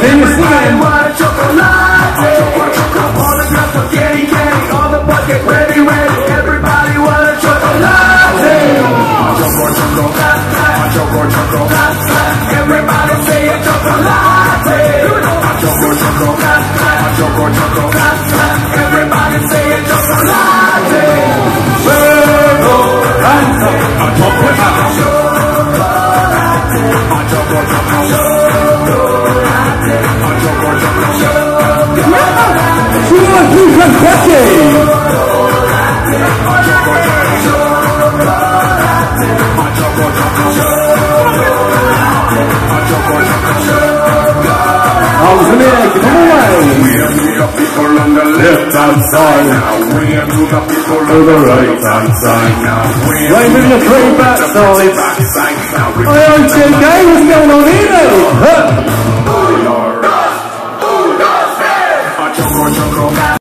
Can you sing it? All the girls are candy, candy, all the bucket ready, ready. Everybody want a chocolate. Everybody say a chocolate. Everybody say a People on the left hand side, wave to the people on the right hand side. Wave to the three back sides. Hey, JK, what's going on here?